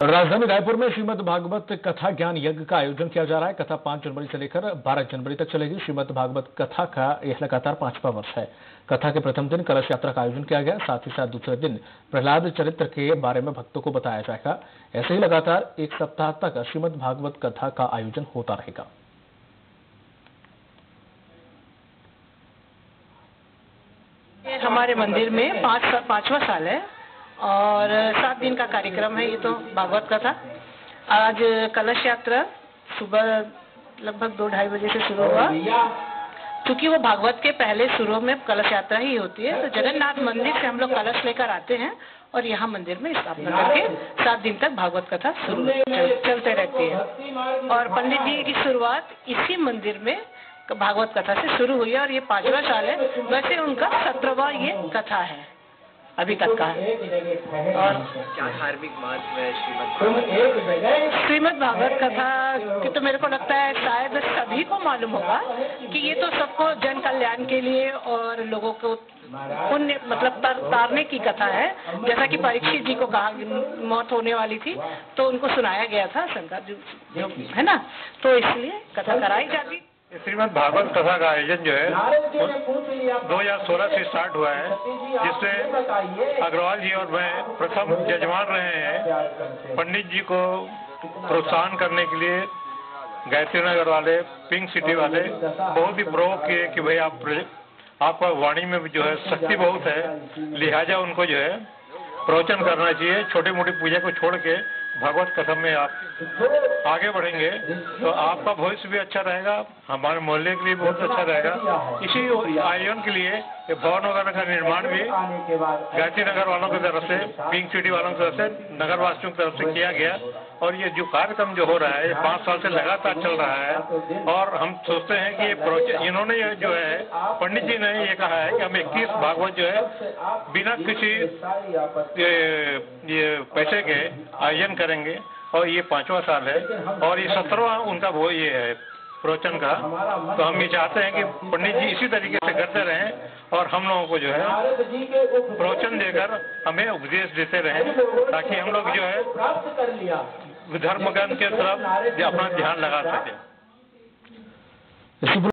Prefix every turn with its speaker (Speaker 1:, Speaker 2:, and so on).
Speaker 1: राजधानी रायपुर में श्रीमद् भागवत कथा ज्ञान यज्ञ का आयोजन किया जा रहा है। कथा 5 जनवरी से लेकर 12 जनवरी तक चलेगी। श्रीमद् भागवत कथा का यह लगातार 5वां वर्ष है। कथा के प्रथम दिन कलश यात्रा का आयोजन किया गया। साथ ही साथ दूसरे दिन प्रहलाद चरित्र के बारे में भक्तों को बताया जाएगा। ऐसे ही लगातार एक सप्ताह तक श्रीमद् भागवत कथा का आयोजन होता रहेगा।
Speaker 2: हमारे मंदिर में पांचवा साल है और 7 दिन का कार्यक्रम है। ये तो भागवत कथा आज कलश यात्रा सुबह लगभग 2-2:30 बजे से शुरू हुआ। क्योंकि वो भागवत के पहले शुरू में कलश यात्रा ही होती है, तो जगन्नाथ मंदिर से हम लोग कलश लेकर आते हैं और यहाँ मंदिर में स्थापना करके 7 दिन तक भागवत कथा चलते रहती है। और पंडित जी की शुरुआत इसी मंदिर में भागवत कथा से शुरू हुई है और ये 5वां साल है। वैसे उनका 17वां ये कथा है अभी तक का। और
Speaker 3: क्या धार्मिक महत्व है
Speaker 2: श्रीमद् भागवत कथा कि तो मेरे को लगता है शायद सभी को मालूम होगा कि ये तो सबको जन कल्याण के लिए और लोगों को पुण्य मतलब तारने की कथा है। जैसा कि परीक्षित जी को कहा मौत होने वाली थी तो उनको सुनाया गया था शंकर जो है ना, तो इसलिए कथा कराई जाती।
Speaker 4: श्रीमद् भागवत कथा का आयोजन जो है 2016 से स्टार्ट हुआ है, जिसमें अग्रवाल जी और मैं प्रथम जजमान रहे हैं। पंडित जी को प्रोत्साहन करने के लिए गायत्री नगर वाले, पिंक सिटी वाले बहुत ही प्रोवोक किए कि भाई आपका वाणी में जो है शक्ति बहुत है, लिहाजा उनको जो है प्रवचन करना चाहिए। छोटी मोटी पूजा को छोड़ के भागवत कथा में आप आगे बढ़ेंगे तो आपका भविष्य भी अच्छा रहेगा, हमारे मोहल्ले के लिए बहुत अच्छा रहेगा। इसी आयोजन के लिए भवन वगैरह का निर्माण भी गायत्री नगर वालों की तरफ से, पिंक सिटी वालों की तरफ से, नगर वासियों की तरफ से किया गया। और ये जो कार्यक्रम जो हो रहा है ये 5 साल से लगातार चल रहा है और हम सोचते हैं कि ये इन्होंने जो है पंडित जी ने ये कहा है कि हम 21 भागवत जो है बिना किसी ये पैसे के आयोजन करेंगे और ये 5वां साल है और ये 17वां उनका वो ये है प्रवचन का। तो हम ये चाहते हैं कि पंडित जी इसी तरीके से करते रहें और हम लोगों को जो है प्रवचन देकर हमें उपदेश देते रहें, ताकि हम लोग जो है धर्म ज्ञान के तरफ अपना ध्यान लगा सकें।